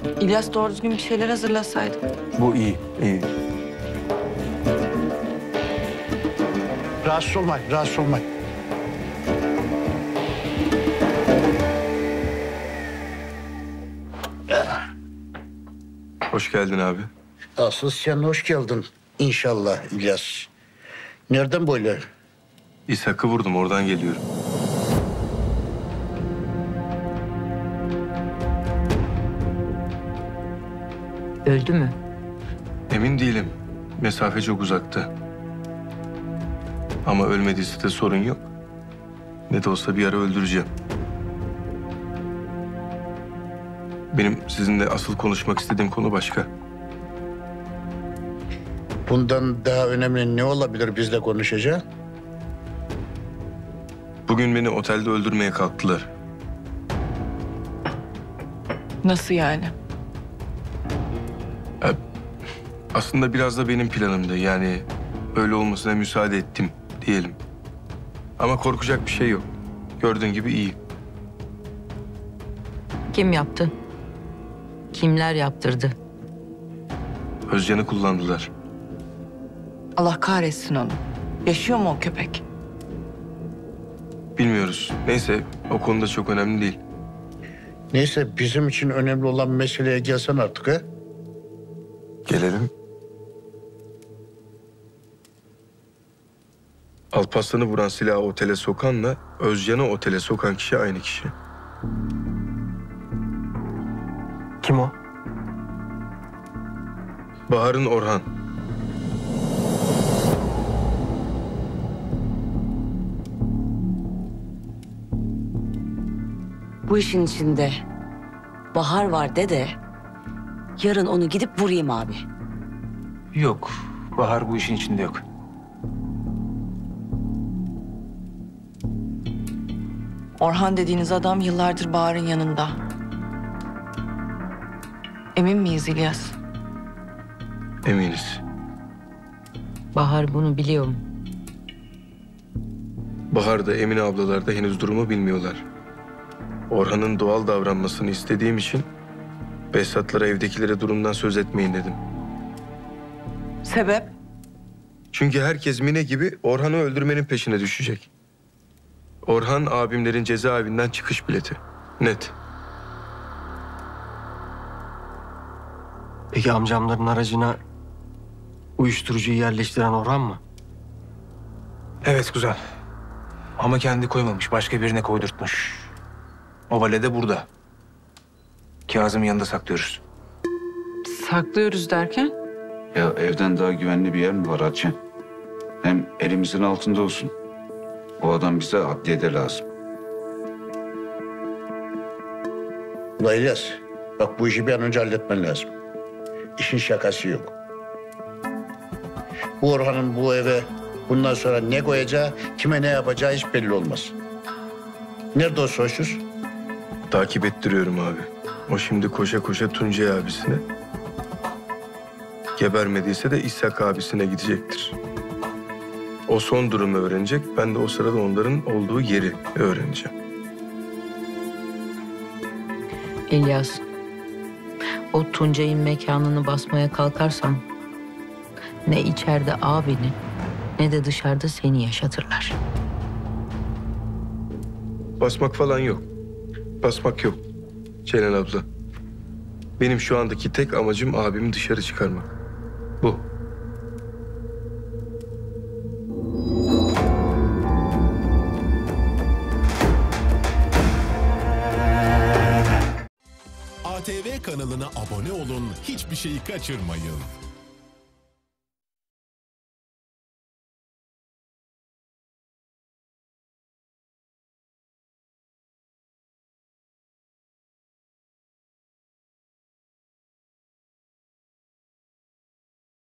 İlyas doğru düzgün bir şeyler hazırlasaydı. Bu iyi, iyi. Rahatsız olmayın, rahatsız olmayın. Hoş geldin abi. Asıl sen hoş geldin inşallah İlyas. Nereden böyle? İshak'ı vurdum, oradan geliyorum. Öldü mü? Emin değilim. Mesafe çok uzakta. Ama ölmediyse de sorun yok. Ne de olsa bir ara öldüreceğim. Benim sizinle asıl konuşmak istediğim konu başka. Bundan daha önemli ne olabilir bizle konuşacak? Bugün beni otelde öldürmeye kalktılar. Nasıl yani? Aslında biraz da benim planımdı. Yani öyle olmasına müsaade ettim diyelim. Ama korkacak bir şey yok. Gördüğün gibi iyi. Kim yaptı? Kimler yaptırdı? Özcan'ı kullandılar. Allah kahretsin onu. Yaşıyor mu o köpek? Bilmiyoruz. Neyse, o konuda çok önemli değil. Neyse bizim için önemli olan meseleye gelsen artık ha. Gelelim. Alparslan'ı vuran silahı otele sokanla Özcan'ı otele sokan kişi aynı kişi. Kim o? Bahar'ın Orhan. Bu işin içinde Bahar var de yarın onu gidip vurayım abi. Yok, Bahar bu işin içinde yok. Orhan dediğiniz adam yıllardır Bahar'ın yanında. Emin miyiz İlyas? Eminiz. Bahar bunu biliyor mu? Bahar da Emine ablalar da henüz durumu bilmiyorlar. Orhan'ın doğal davranmasını istediğim için Behzatlara, evdekilere durumdan söz etmeyin dedim. Sebep? Çünkü herkes Mine gibi Orhan'ı öldürmenin peşine düşecek. Orhan abimlerin cezaevinden çıkış bileti. Net. Peki amcamların aracına uyuşturucuyu yerleştiren Orhan mı? Evet güzel. Ama kendi koymamış, başka birine koydurtmuş. O vale de burada. Kazım'ın yanında saklıyoruz. Saklıyoruz derken? Ya evden daha güvenli bir yer mi var Hatice? Hem elimizin altında olsun. O adam bize adliyede lazım. Ulan İlyas, bak bu işi bir an önce halletmen lazım. İşin şakası yok. Bu Orhan'ın bu eve bundan sonra ne koyacağı, kime ne yapacağı hiç belli olmaz. Nerede o soysuz? Takip ettiriyorum abi. O şimdi koşa koşa Tuncay abisine. Gebermediyse de İshak abisine gidecektir. O son durumu öğrenecek. Ben de o sırada onların olduğu yeri öğreneceğim. İlyas, o Tuncay'ın mekanını basmaya kalkarsan ne içeride abini ne de dışarıda seni yaşatırlar. Basmak falan yok. Basmak yok. Ceylan abla. Benim şu andaki tek amacım abimi dışarı çıkarmak. Bu. ATV kanalına abone olun, hiçbir şeyi kaçırmayın.